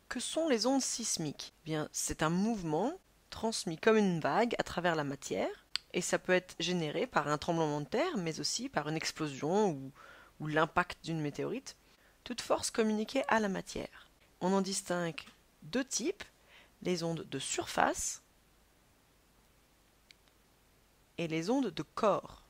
Que sont les ondes sismiques? Eh bien, c'est un mouvement transmis comme une vague à travers la matière, et ça peut être généré par un tremblement de terre, mais aussi par une explosion ou l'impact d'une météorite, toute force communiquée à la matière. On en distingue deux types, les ondes de surface et les ondes de corps.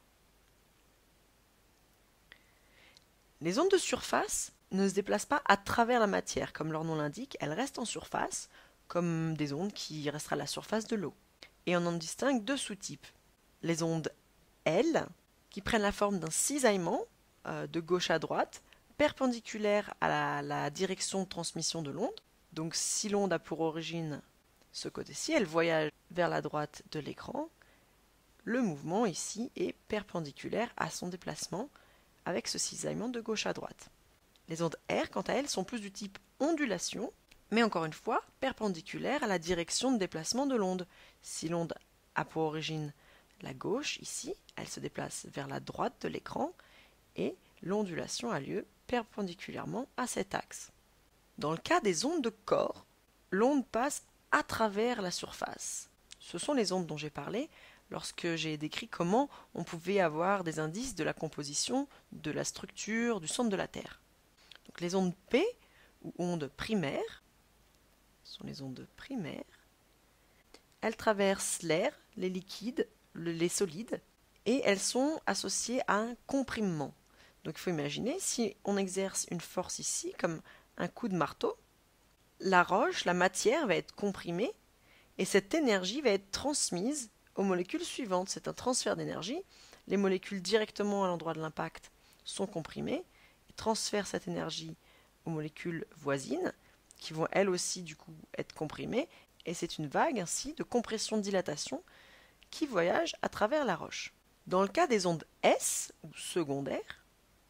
Les ondes de surface ne se déplacent pas à travers la matière, comme leur nom l'indique, elles restent en surface, comme des ondes qui resteraient à la surface de l'eau. Et on en distingue deux sous-types. Les ondes L, qui prennent la forme d'un cisaillement de gauche à droite, perpendiculaire à la direction de transmission de l'onde. Donc si l'onde a pour origine ce côté-ci, elle voyage vers la droite de l'écran. Le mouvement ici est perpendiculaire à son déplacement avec ce cisaillement de gauche à droite. Les ondes R, quant à elles, sont plus du type ondulation, mais encore une fois, perpendiculaires à la direction de déplacement de l'onde. Si l'onde a pour origine la gauche, ici, elle se déplace vers la droite de l'écran, et l'ondulation a lieu perpendiculairement à cet axe. Dans le cas des ondes de corps, l'onde passe à travers la surface. Ce sont les ondes dont j'ai parlé lorsque j'ai décrit comment on pouvait avoir des indices de la composition, de la structure, du centre de la Terre. Donc les ondes P, ou ondes primaires, sont les ondes primaires. Elles traversent l'air, les liquides, les solides, et elles sont associées à un comprimement. Donc il faut imaginer, si on exerce une force ici, comme un coup de marteau, la roche, la matière va être comprimée, et cette énergie va être transmise aux molécules suivantes. C'est un transfert d'énergie. Les molécules directement à l'endroit de l'impact sont comprimées, et transfèrent cette énergie aux molécules voisines, qui vont elles aussi du coup être comprimées, et c'est une vague ainsi de compression-dilatation qui voyage à travers la roche. Dans le cas des ondes S, ou secondaires,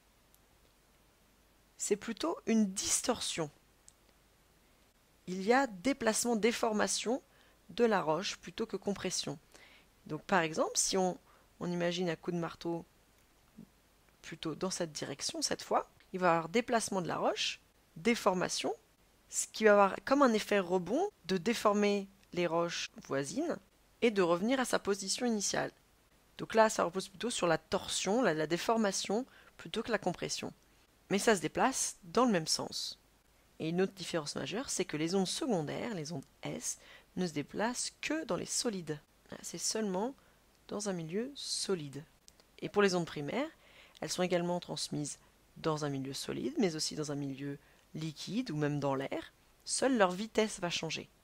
c'est plutôt une distorsion. Il y a déplacement, déformation de la roche plutôt que compression. Donc par exemple, si on imagine un coup de marteau plutôt dans cette direction cette fois, il va y avoir déplacement de la roche, déformation, ce qui va avoir comme un effet rebond de déformer les roches voisines et de revenir à sa position initiale. Donc là, ça repose plutôt sur la torsion, la déformation, plutôt que la compression. Mais ça se déplace dans le même sens. Et une autre différence majeure, c'est que les ondes secondaires, les ondes S, ne se déplacent que dans les solides. C'est seulement dans un milieu solide. Et pour les ondes primaires, elles sont également transmises dans un milieu solide, mais aussi dans un milieu liquide ou même dans l'air. Seule leur vitesse va changer.